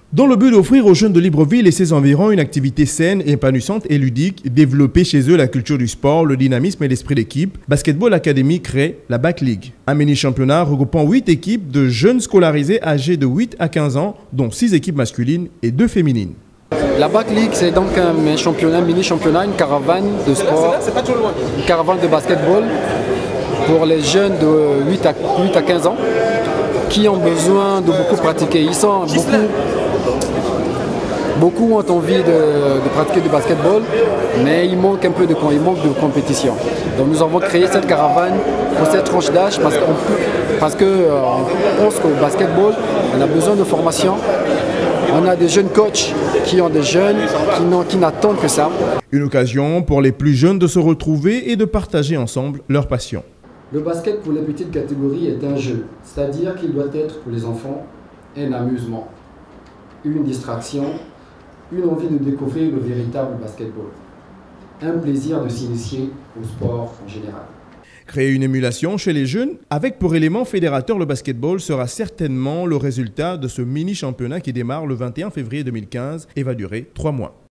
Dans le but d'offrir aux jeunes de Libreville et ses environs une activité saine, épanouissante et ludique, développer chez eux la culture du sport, le dynamisme et l'esprit d'équipe, Basketball Academy crée la BAC League. Un mini-championnat regroupant 8 équipes de jeunes scolarisés âgés de 8 à 15 ans, dont 6 équipes masculines et 2 féminines. La BAC League, c'est donc un championnat, mini-championnat, une caravane de sport, une caravane de basketball pour les jeunes de 8 à 15 ans qui ont besoin de beaucoup pratiquer. Beaucoup ont envie de pratiquer du basketball, mais il manque un peu de compétition. Donc nous avons créé cette caravane pour cette tranche d'âge parce qu'on pense qu'au basketball, on a besoin de formation. On a des jeunes coachs qui ont des jeunes qui n'attendent que ça. Une occasion pour les plus jeunes de se retrouver et de partager ensemble leur passion. Le basket pour les petites catégories est un jeu, c'est-à-dire qu'il doit être pour les enfants un amusement, une distraction, une envie de découvrir le véritable basketball, un plaisir de s'initier au sport en général. Créer une émulation chez les jeunes, avec pour élément fédérateur le basketball, sera certainement le résultat de ce mini-championnat qui démarre le 21 février 2015 et va durer 3 mois.